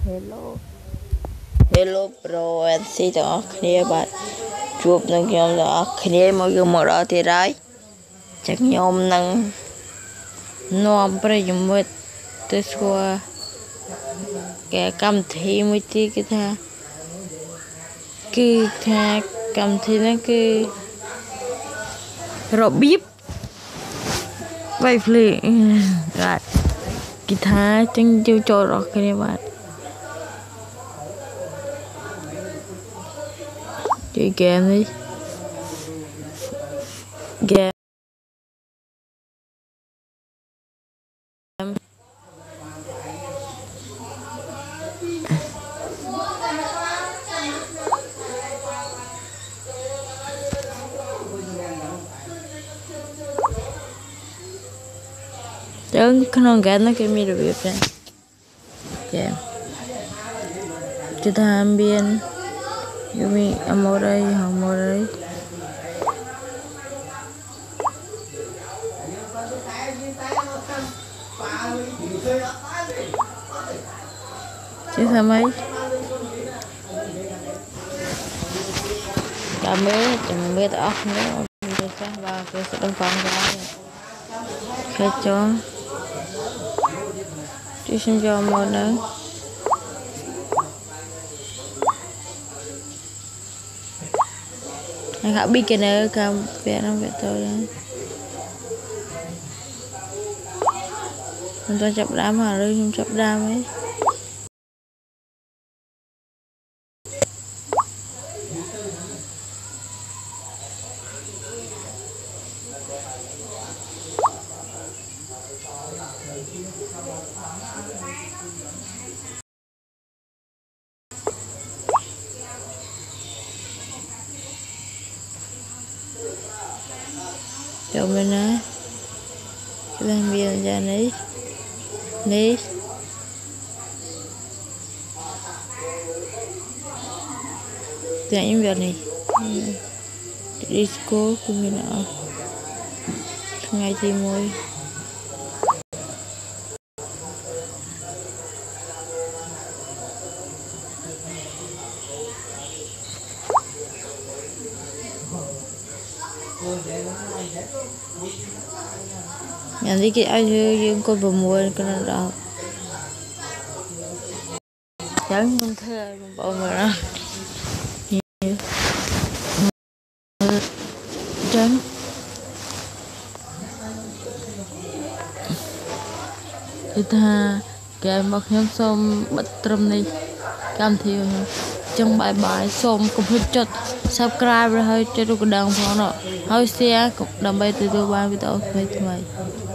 Hello Pro and see the clear but chụp nâng nhóm đó clear mọi người mở đó thì đấy chắc nhóm nâng nôm bây giờ mới tới xua cái cầm thi mới tí cái tha cứ tha cầm thi nó cứ rồi bíp vậy phê rồi cái tha chân chiêu cho đó cái này bạn chơi game đi game chứ không game nó cái mi được việc này game kita ambil Yumi amorai amorai chứ sao mấy cà mê tao nữa bây giờ và cái sự đồng phòng ra khai cho chứ xin cho một nữa anh khá biết cái này cầm về nó về tôi đấy mình cho chập đám mà rồi không chập đám ấy cho mình á làm việc ra đấy đi những việc này disco của mình ở ngày thì môi nhận đi cái ai dương coi vào mùa cái nó đau chẳng không thơ bỏ mà ra chẳng thì ta cái mặc nhóm xôm bật trầm này cam thiêu trong bài bài xôm cũng hết chốt subscribe rồi hơi cho tôi đăng phong nọ hơi share cũng đăng bay từ tôi ba video về thôi